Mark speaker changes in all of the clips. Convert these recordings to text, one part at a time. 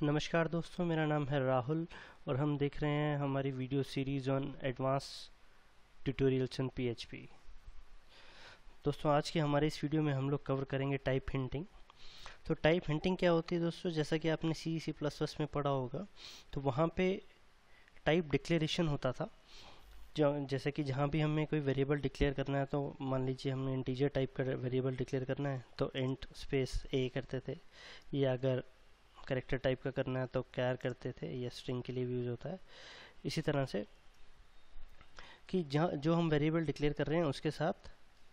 Speaker 1: नमस्कार दोस्तों, मेरा नाम है राहुल और हम देख रहे हैं हमारी video series on advance tutorials in PHP. दोस्तों, आज की हमारे इस वीडियो में हम लोग कवर करेंगे टाइप हिंटिंग। तो टाइप हिंटिंग क्या होती है दोस्तों? जैसा कि आपने C++ में पढ़ा होगा, तो वहाँ पे टाइप डिक्लेरेशन होता था। जैसे कि जहाँ भी हमें कोई वेरिएबल डिक्लेयर करना है, तो मान लीजिए हमने इंटीजर टाइप का वेरिएबल डिक्लेयर करना है तो इंट स्पेस a करते थे, या अगर कैरेक्टर टाइप का करना है तो कैर करते थे, या स्ट्रिंग के लिए भी यूज होता है। इसी तरह से कि जहाँ जो हम वेरिएबल डिक्लेयर कर रहे हैं उसके साथ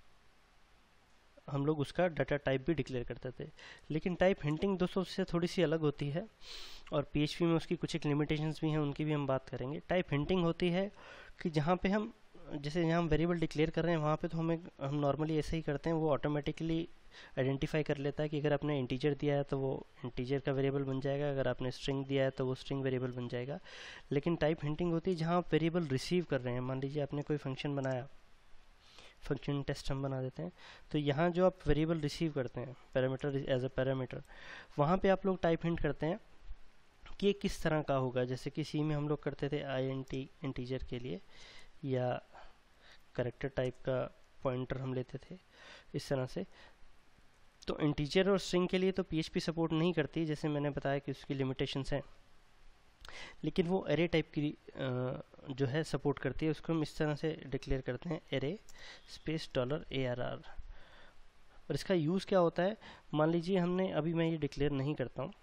Speaker 1: हम लोग उसका डाटा टाइप भी डिक्लेयर करते थे। लेकिन टाइप हिंटिंग दोस्तों उससे थोड़ी सी अलग होती है और पीएचपी में उसकी कुछ एक लिमिटेशंस भी हैं, उनकी भी हम बात करेंगे। टाइप हिंटिंग होती है कि जहाँ पे हम जैसे यहाँ हम वेरिएबल डिक्लेयर कर रहे हैं, वहाँ पे तो हम नॉर्मली ऐसे ही करते हैं, वो ऑटोमेटिकली आइडेंटिफाई कर लेता है कि अगर आपने इंटीजर दिया है तो वो इंटीजर का वेरिएबल बन जाएगा, अगर आपने स्ट्रिंग दिया है तो वो स्ट्रिंग वेरिएबल बन जाएगा। लेकिन टाइप हिंटिंग होती है जहाँ आप वेरिएबल रिसीव कर रहे हैं। मान लीजिए आपने कोई फंक्शन बनाया, फंक्शन टेस्ट हम बना देते हैं, तो यहाँ जो आप वेरिएबल रिसीव करते हैं पैरामीटर एज अ पैरामीटर, वहाँ पे आप लोग टाइप हिंट करते हैं कि ये किस तरह का होगा। जैसे कि सी में हम लोग करते थे INT इंटीजर के लिए, या कैरेक्टर टाइप का पॉइंटर हम लेते थे इस तरह से। तो इंटीजर और स्ट्रिंग के लिए तो पीएचपी सपोर्ट नहीं करती, जैसे मैंने बताया कि उसकी लिमिटेशंस हैं, लेकिन वो एरे टाइप की जो है सपोर्ट करती है। उसको हम इस तरह से डिक्लेयर करते हैं, एरे स्पेस $ARR। और इसका यूज़ क्या होता है? मान लीजिए हमने अभी मैं ये डिक्लेयर नहीं करता हूँ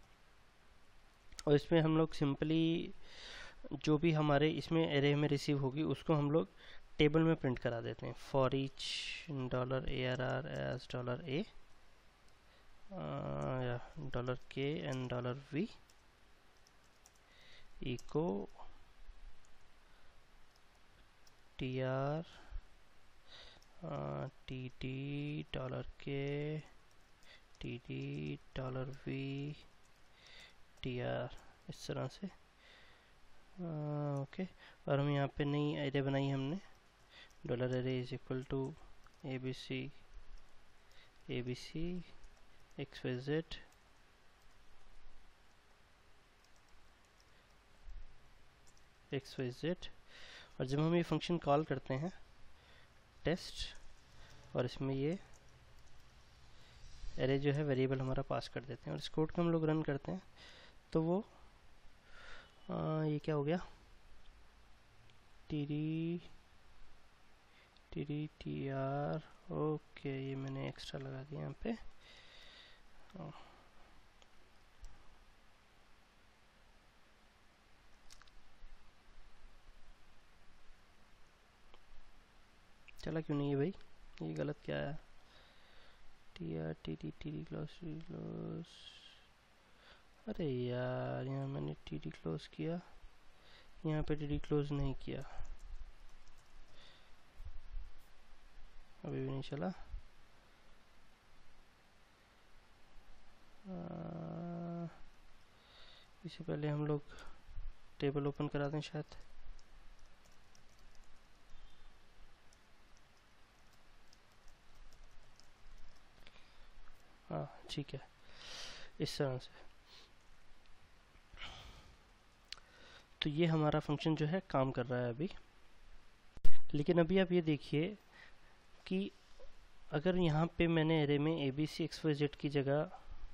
Speaker 1: और इसमें हम लोग सिंपली जो भी हमारे इसमें एरे में रिसीव होगी उसको हम लोग टेबल में प्रिंट करा देते हैं। For each $ARR as $A या $K and $V echo TR TD $K TD $V TR, इस तरह से। ओके, और हम यहाँ पे नई एरे बनाई हमने, $array is equal to ABC XYZ और जब हम ये फंक्शन कॉल करते हैं टेस्ट, और इसमें ये एरे जो है वेरिएबल हमारा पास कर देते हैं, और इस कोड को हम लोग रन करते हैं, तो वो ये क्या हो गया, TR। ओके, ये मैंने एक्स्ट्रा लगा दिया यहाँ पे। चला क्यों नहीं है भाई? ये गलत क्या है? TD close. अरे यार, यहाँ मैंने TD क्लोज किया, यहाँ पे TD क्लोज नहीं किया, अभी भी नहीं चला। इससे पहले हम लोग टेबल ओपन करा दें शायद। हाँ ठीक है, इस तरह से। तो ये हमारा फंक्शन जो है काम कर रहा है अभी। लेकिन अभी आप ये देखिए कि अगर यहाँ पे मैंने एरे में ABC XYZ की जगह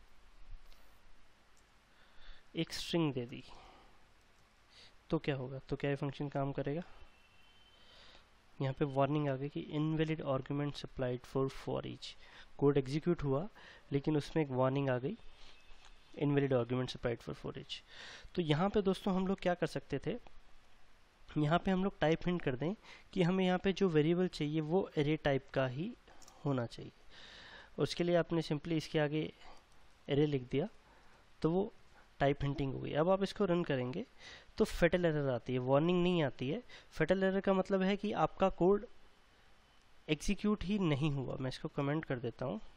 Speaker 1: एक स्ट्रिंग दे दी तो क्या होगा? तो क्या ये फंक्शन काम करेगा? यहाँ पे वार्निंग आ गई कि invalid argument supplied for each. Code execute हुआ लेकिन उसमें एक वार्निंग आ गई, invalid argument supplied for each. तो यहाँ पे दोस्तों हम लोग क्या कर सकते थे, यहाँ पे हम लोग टाइप हिंट कर दें कि हमें यहाँ पे जो वेरिएबल चाहिए वो एरे टाइप का ही होना चाहिए। उसके लिए आपने सिंपली इसके आगे एरे लिख दिया, तो वो टाइप हिंटिंग हो गई। अब आप इसको रन करेंगे तो फेटल एरर आती है, वार्निंग नहीं आती है। फेटल एरर का मतलब है कि आपका कोड एग्जीक्यूट ही नहीं हुआ। मैं इसको कमेंट कर देता हूँ।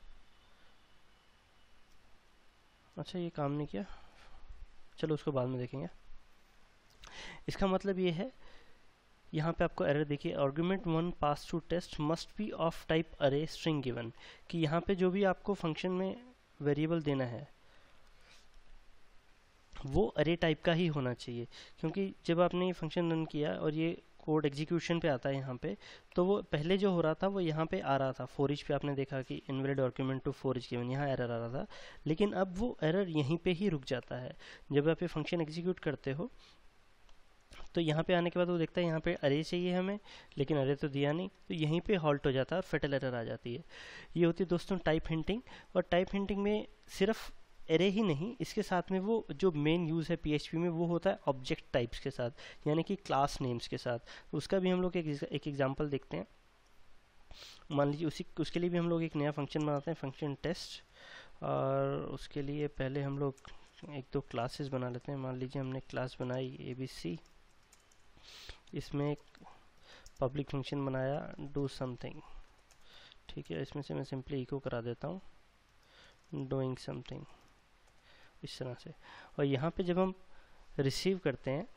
Speaker 1: अच्छा, ये काम नहीं किया, चलो उसको बाद में देखेंगे। इसका मतलब ये है, यहाँ पे आपको एरर देखिए, argument 1 pass to test must be of type array string given, कि यहाँ पे जो भी आपको फंक्शन में वेरिएबल देना है वो अरे टाइप का ही होना चाहिए, क्योंकि जब आपने ये फंक्शन रन किया और ये कोड एग्जीक्यूशन पे आता है यहाँ पे, तो वो पहले जो हो रहा था वो यहाँ पे आ रहा था, फॉर ईच पे आपने देखा कि invalid argument to for each given, यहाँ एरर आ रहा था, लेकिन अब वो एरर यहीं पे ही रुक जाता है। जब आप ये फंक्शन एग्जीक्यूट करते हो तो यहाँ पे आने के बाद वो देखता है यहाँ पे अरे चाहिए हमें, लेकिन अरे तो दिया नहीं, तो यहीं पे हॉल्ट हो जाता है और फेटल एरर आ जाती है। ये होती है दोस्तों टाइप हिंटिंग। और टाइप हिंटिंग में सिर्फ एरे ही नहीं, इसके साथ में वो जो मेन यूज़ है पीएचपी में वो होता है ऑब्जेक्ट टाइप्स के साथ, यानी कि क्लास नेम्स के साथ। तो उसका भी हम लोग एक एग्जांपल देखते हैं। मान लीजिए उसके लिए भी हम लोग एक नया फंक्शन बनाते हैं, फंक्शन टेस्ट, और उसके लिए पहले हम लोग एक दो क्लासेस बना लेते हैं। मान लीजिए हमने क्लास बनाई ABC, इसमें एक पब्लिक फंक्शन बनाया डू समथिंग, ठीक है। इसमें से मैं सिंपली इको करा देता हूँ डूइंग समथिंग, इस तरह से। और यहाँ पे जब हम रिसीव करते हैं,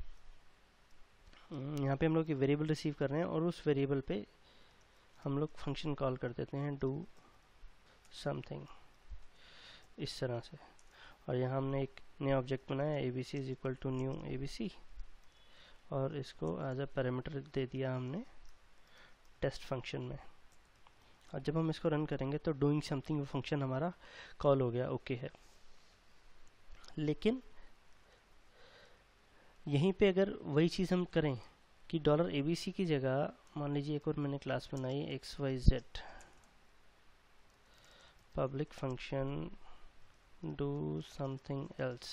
Speaker 1: यहाँ पे हम लोग वेरिएबल रिसीव कर रहे हैं और उस वेरिएबल पे हम लोग फंक्शन कॉल कर देते हैं डू समथिंग, इस तरह से। और यहाँ हमने एक नया ऑब्जेक्ट बनाया ABC is equal to new ABC, और इसको एज अ पैरामीटर दे दिया हमने टेस्ट फंक्शन में। और जब हम इसको रन करेंगे तो डूइंग समथिंग वो फंक्शन हमारा कॉल हो गया, ओके है। लेकिन यहीं पे अगर वही चीज़ हम करें कि $ABC की जगह मान लीजिए एक और मैंने क्लास बनाई XYZ public function do something else,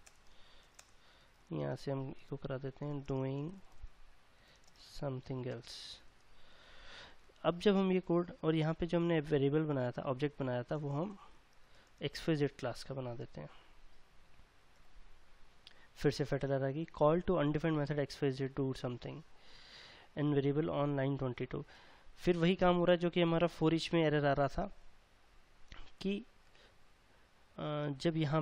Speaker 1: यहाँ से हम इको करा देते हैं डूइंग समथिंग एल्स। अब जब हम ये कोड, और यहाँ पे जो हमने वेरिएबल बनाया था, ऑब्जेक्ट बनाया था, वो हम XYZ क्लास का बना देते हैं। फिर से फेटल एरर आएगी, call to undefined method XYZ do something and variable on line 22। फिर वही काम हो रहा है जो कि हमारा फॉर ईच में एरर आ रहा था कि जब यहाँ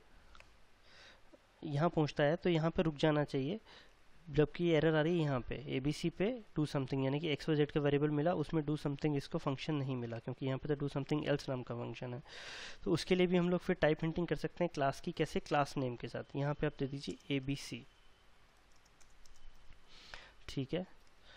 Speaker 1: पहुँचता है तो यहाँ पे रुक जाना चाहिए, जबकि एरर आ रही है यहाँ पे ABC पे डू समथिंग, यानी कि XYZ का वेरिएबल मिला, उसमें डू समथिंग इसको फंक्शन नहीं मिला, क्योंकि यहाँ पे तो डू समथिंग एल्स नाम का फंक्शन है। तो उसके लिए भी हम लोग फिर टाइप हिंटिंग कर सकते हैं क्लास की, कैसे? क्लास नेम के साथ। यहाँ पे आप दे दीजिए ABC, ठीक है।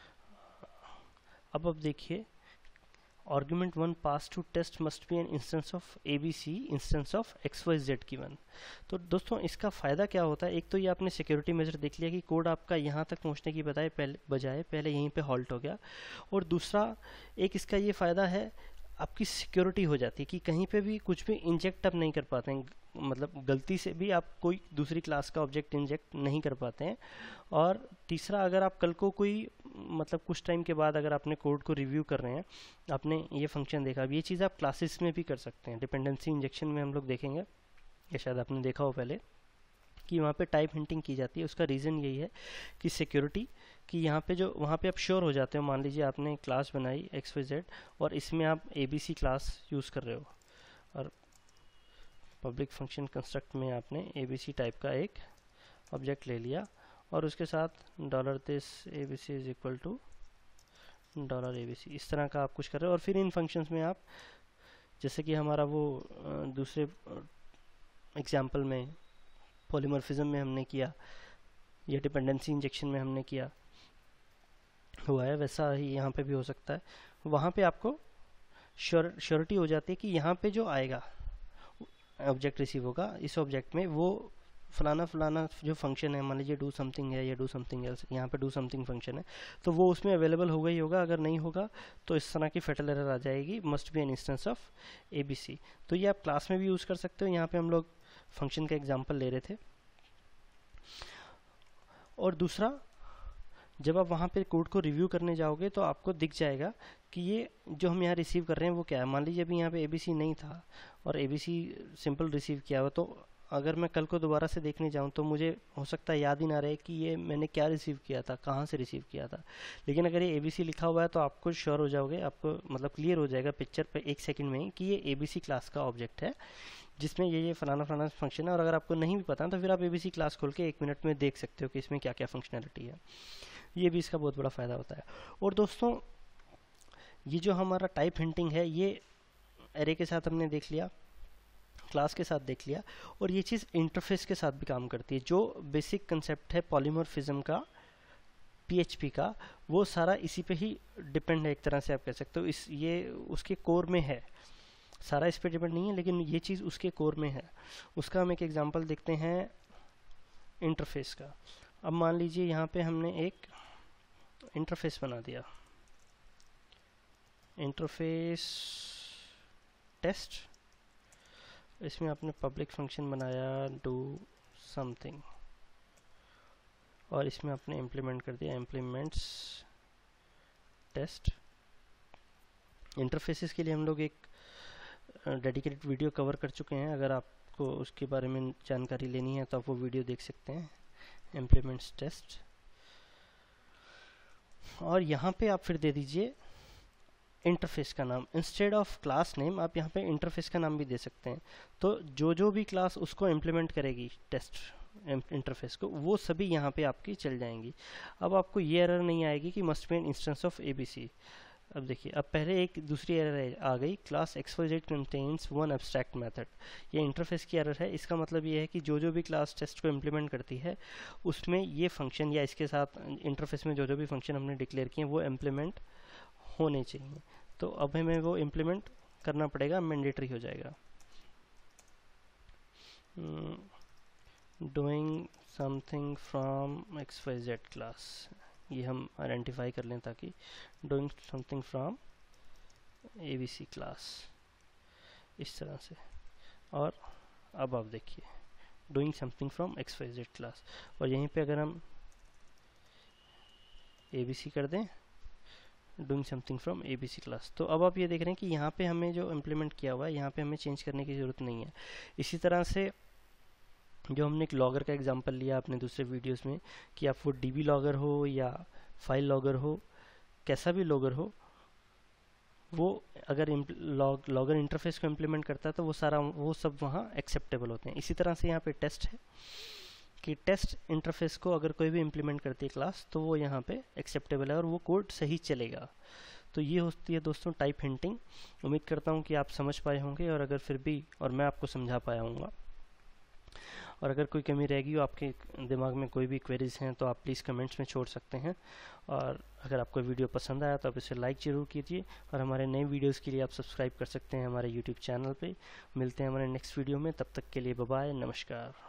Speaker 1: अब देखिए, argument 1 pass to test must be an instance of ABC instance of XYZ given. तो दोस्तों इसका फ़ायदा क्या होता है? एक तो ये आपने सिक्योरिटी मेजर देख लिया कि कोड आपका यहाँ तक पहुँचने की बजाय पहले यहीं पे हॉल्ट हो गया। और दूसरा एक इसका ये फ़ायदा है, आपकी सिक्योरिटी हो जाती है कि कहीं पे भी कुछ भी इंजेक्ट आप नहीं कर पाते हैं, मतलब गलती से भी आप कोई दूसरी क्लास का ऑब्जेक्ट इंजेक्ट नहीं कर पाते हैं। और तीसरा, अगर आप कल को कोई मतलब कुछ टाइम के बाद अगर आपने कोड को रिव्यू कर रहे हैं, आपने ये फंक्शन देखा, अब ये चीज़ आप क्लासेस में भी कर सकते हैं। डिपेंडेंसी इंजेक्शन में हम लोग देखेंगे, या शायद आपने देखा हो पहले, कि वहाँ पे टाइप हिंटिंग की जाती है। उसका रीज़न यही है कि सिक्योरिटी, कि यहाँ पे जो वहाँ पे आप श्योर हो जाते हो। मान लीजिए आपने क्लास बनाई XYZ और इसमें आप ABC क्लास यूज़ कर रहे हो, और पब्लिक फंक्शन कंस्ट्रक्ट में आपने ABC टाइप का एक ऑब्जेक्ट ले लिया और उसके साथ $this ABC is equal to $ABC, इस तरह का आप कुछ कर रहे हो। और फिर इन फंक्शंस में आप, जैसे कि हमारा वो दूसरे एग्जाम्पल में पॉलीमॉर्फिज्म में हमने किया, या डिपेंडेंसी इंजेक्शन में हमने किया हुआ है, वैसा ही यहाँ पे भी हो सकता है। वहाँ पे आपको श्योरिटी हो जाती है कि यहाँ पे जो आएगा ऑब्जेक्ट रिसीव होगा, इस ऑब्जेक्ट में वो फलाना फलाना जो फंक्शन है, मान लीजिए डू समथिंग है या डू समथिंग एल्स, यहाँ पे डू समथिंग फंक्शन है, तो वो उसमें अवेलेबल होगा ही होगा। अगर नहीं होगा तो इस तरह की फेटल एरर आ जाएगी, must be an instance of ABC। तो ये आप क्लास में भी यूज़ कर सकते हो। यहाँ पे हम लोग फंक्शन का एग्जांपल ले रहे थे। और दूसरा, जब आप वहाँ पे कोड को रिव्यू करने जाओगे तो आपको दिख जाएगा कि ये जो हम यहाँ रिसीव कर रहे हैं वो क्या है। मान लीजिए अभी यहाँ पे ABC नहीं था और ABC सिंपल रिसीव किया हुआ, तो अगर मैं कल को दोबारा से देखने जाऊँ तो मुझे हो सकता है याद ही ना रहे कि ये मैंने क्या रिसीव किया था, कहाँ से रिसीव किया था। लेकिन अगर ये ABC लिखा हुआ है तो आपको श्योर हो जाओगे, आपको मतलब क्लियर हो जाएगा पिक्चर पे 1 सेकंड में कि ये ABC क्लास का ऑब्जेक्ट है जिसमें ये फलाना फलाना फंक्शन है। और अगर आपको नहीं भी पता तो फिर आप ABC क्लास खोल के 1 मिनट में देख सकते हो कि इसमें क्या क्या फंक्शनैलिटी है। ये भी इसका बहुत बड़ा फ़ायदा होता है। और दोस्तों, ये जो हमारा टाइप हिंटिंग है, ये एरे के साथ हमने देख लिया क्लास के साथ देख लिया, और ये चीज़ इंटरफेस के साथ भी काम करती है। जो बेसिक कंसेप्ट है पॉलीमॉर्फिज्म का PHP का, वो सारा इसी पे ही डिपेंड है, एक तरह से आप कह सकते हो। ये उसके कोर में है, सारा इस पे डिपेंड नहीं है, लेकिन ये चीज़ उसके कोर में है। उसका हम एक एग्जांपल देखते हैं इंटरफेस का। अब मान लीजिए यहाँ पे हमने एक इंटरफेस बना दिया, इंटरफेस टेस्ट। इसमें आपने पब्लिक फंक्शन बनाया डू समथिंग, और इसमें आपने इम्प्लीमेंट कर दिया इम्प्लीमेंट्स टेस्ट। इंटरफेसेस के लिए हम लोग एक डेडिकेटेड वीडियो कवर कर चुके हैं, अगर आपको उसके बारे में जानकारी लेनी है तो आप वो वीडियो देख सकते हैं, इम्प्लीमेंट्स टेस्ट। और यहाँ पे आप फिर दे दीजिए इंटरफेस का नाम, इंस्टेड ऑफ क्लास नेम आप यहाँ पे इंटरफेस का नाम भी दे सकते हैं। तो जो भी क्लास उसको इम्प्लीमेंट करेगी टेस्ट इंटरफेस को, वो सभी यहाँ पे आपकी चल जाएंगी। अब आपको ये एरर नहीं आएगी कि must be an instance of ABC। अब देखिए, अब पहले एक दूसरी एरर आ गई, class XYZ contains one abstract method. ये इंटरफेस की एरर है। इसका मतलब ये है कि जो भी क्लास टेस्ट को इम्प्लीमेंट करती है उसमें ये फंक्शन या इसके साथ इंटरफेस में जो भी फंक्शन हमने डिक्लेयर किए वो इम्प्लीमेंट होने चाहिए। तो अब हमें वो इम्प्लीमेंट करना पड़ेगा, मैंडेटरी हो जाएगा। Doing something from XYZ class, ये हम आइडेंटिफाई कर लें, ताकि doing something from ABC class, इस तरह से। और अब आप देखिए doing something from XYZ class, और यहीं पे अगर हम ABC कर दें doing something from ABC class, तो अब आप ये देख रहे हैं कि यहाँ पे हमें जो इम्प्लीमेंट किया हुआ है यहाँ पे हमें चेंज करने की ज़रूरत नहीं है। इसी तरह से जो हमने एक लॉगर का एग्जांपल लिया अपने दूसरे वीडियोस में, कि आप वो DB लॉगर हो या फाइल लॉगर हो, कैसा भी लॉगर हो, वो अगर लॉगर इंटरफेस को इम्प्लीमेंट करता है तो वो सब वहाँ एक्सेप्टेबल होते हैं। इसी तरह से यहाँ पे टेस्ट है कि टेस्ट इंटरफेस को अगर कोई भी इम्प्लीमेंट करती है क्लास, तो वो यहाँ पे एक्सेप्टेबल है और वो कोड सही चलेगा। तो ये होती है दोस्तों टाइप हिंटिंग। उम्मीद करता हूँ कि आप समझ पाए होंगे, और अगर फिर भी और मैं आपको समझा पाया हूँगा, और अगर कोई कमी रहेगी और आपके दिमाग में कोई भी क्वेरीज हैं तो आप प्लीज़ कमेंट्स में छोड़ सकते हैं। और अगर आपको वीडियो पसंद आया तो आप इसे लाइक ज़रूर कीजिए, और हमारे नए वीडियोस के लिए आप सब्सक्राइब कर सकते हैं हमारे YouTube चैनल पे। मिलते हैं हमारे नेक्स्ट वीडियो में, तब तक के लिए बाय बाय, नमस्कार।